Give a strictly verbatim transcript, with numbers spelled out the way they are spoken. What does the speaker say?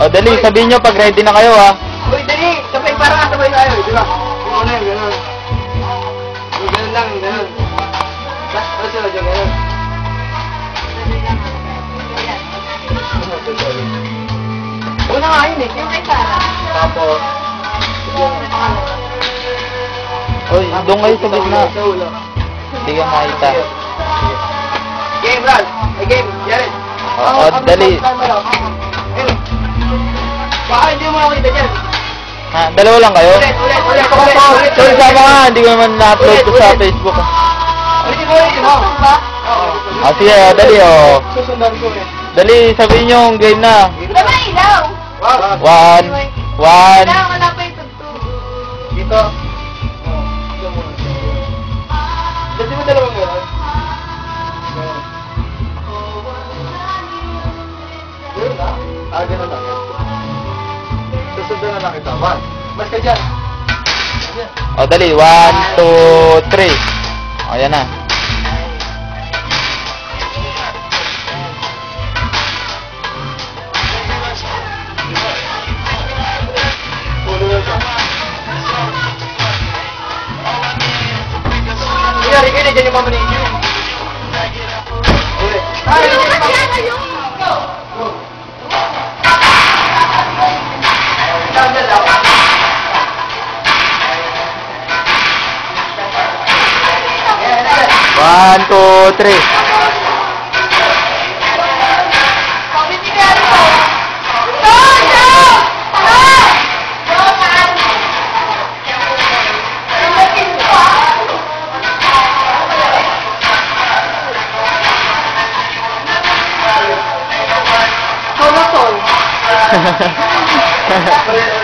O, dali, sabihin nyo pag ready na kayo, ha. Uy, dali! Sabay, parang sabay tayo, di ba? Yung ano yung gano'n. Yung gano'n lang, yung gano'n. Tapos sunod yung gano'n. Una nga yun eh. Yung isa. Tapos, Uy, doon kayo sa gitna. Hindi ka makita. Game, Brad! Ay, game! Yan! O, dali. Baka hindi mo makita dyan. Ha, dalawa lang kayo? Ulit, ulit, ulit, ulit, ulit. Sorry, sama nga. Hindi ko naman na-upload ko sa Facebook. Ulitin mo, ulitin mo. Ah, sige, o, dali, o. Susundan ko eh. Dali, sabihin nyo yung game na. Sabay, ilaw! One. One. Ilaw, wala pa yung tugtog. Dito. Dati mo dalawang gano'n. Gano'n na? Ah, gano'n lang. Susundan na lang kita. One. Mas ka dyan. O, dali. One, two, three. O, yan na. Kuya, Ricky, nandiyan yung mama ni Inyo. Ulit. Ah, nandiyan yung mama ni Inyo. Go! Go! Sandal daw. One, two, three. Solo, solo.